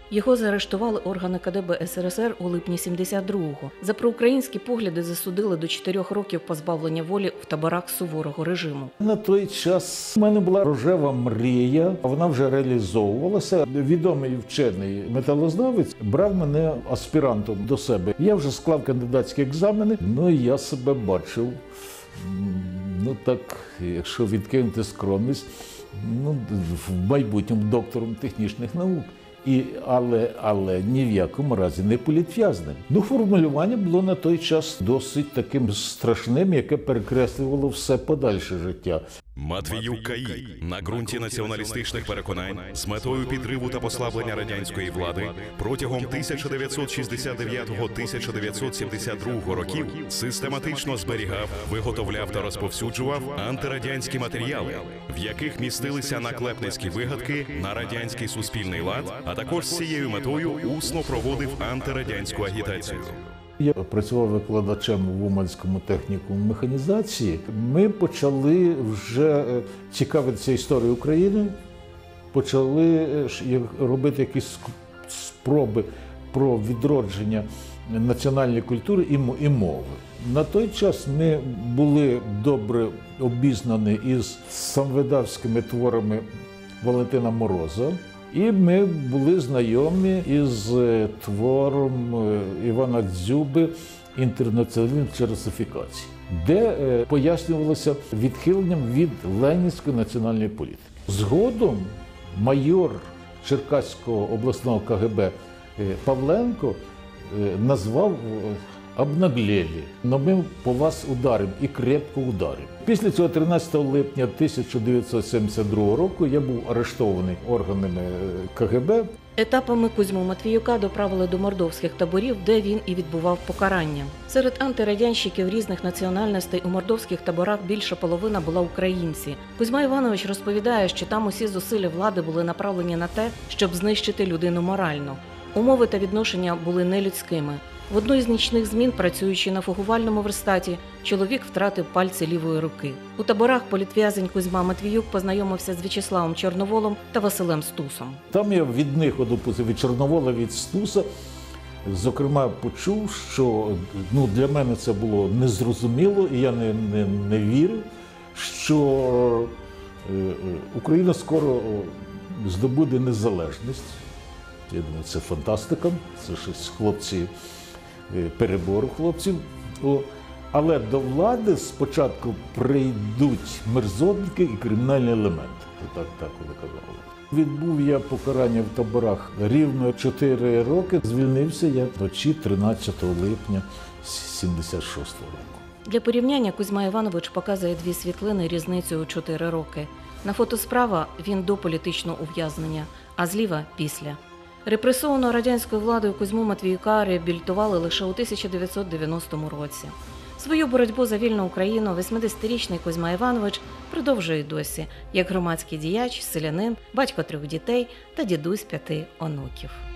Його заарештували органи КДБ СРСР у липні 72-го. За проукраїнські погляди засудили до 4 років позбавлення волі в таборах суворого режиму. На той час в мене була рожева мрія, вона вже реалізовувалася. Відомий вчений металознавець брав мене аспірантом до себе. Я вже склав кандидатські екзамени, і я себе бачив, так, якщо відкинути скромність, в майбутньому доктором технічних наук. Але ні в якому разі не політв'язним. Формулювання було на той час досить таким страшним, яке перекреслювало все подальше життя. Матвіюк К.І. на ґрунті націоналістичних переконань з метою підриву та послаблення радянської влади протягом 1969-1972 років систематично зберігав, виготовляв та розповсюджував антирадянські матеріали, в яких містилися наклепницькі вигадки на радянський суспільний лад, а також з цією метою усно проводив антирадянську агітацію. Я працював викладачем в Уманському технікумі механізації. Ми почали вже цікавитися історією України, почали робити якісь спроби про відродження національної культури і мови. На той час ми були добре обізнані із самвидавськими творами Валентина Мороза. І ми були знайомі із твором Івана Дзюби «Інтернаціоналізм чи русифікація», де пояснювалося відхиленням від ленінської національної політики. Згодом майор Черкаського обласного КГБ Павленко назвав «обнаглели, но ми по вас ударимо і крепко ударимо». Після цього 13 липня 1972 року я був арештований органами КГБ. Етапами Кузьму Матвіюка доправили до мордовських таборів, де він і відбував покарання. Серед антирадянщиків різних національностей у мордовських таборах більша половина була українці. Кузьма Іванович розповідає, що там усі зусилля влади були направлені на те, щоб знищити людину морально. Умови та відношення були нелюдськими. В одну із нічних змін, працюючи на фугувальному верстаті, чоловік втратив пальці лівої руки. У таборах політв'язень Кузьма Матвіюк познайомився з В'ячеславом Чорноволом та Василем Стусом. Там я від них, від Чорновола, від Стуса, зокрема, почув, що для мене це було незрозуміло, і я не вірив, що Україна скоро здобуде незалежність. Я думаю, це фантастика, це щось хлопці, перебору хлопців. Але до влади спочатку прийдуть мерзотники і кримінальні елементи. Так вони казали. Відбув я покарання в таборах рівно 4 роки. Звільнився я вночі 13 липня 76 року. Для порівняння Кузьма Іванович показує 2 світлини різницею у 4 роки. На фото справа він до політичного ув'язнення, а зліва – після. Репресованого радянською владою Кузьму Матвіюка реабілітували лише у 1990 році. Свою боротьбу за вільну Україну 80-річний Кузьма Іванович продовжує досі, як громадський діяч, селянин, батько 3 дітей та дідусь 5 онуків.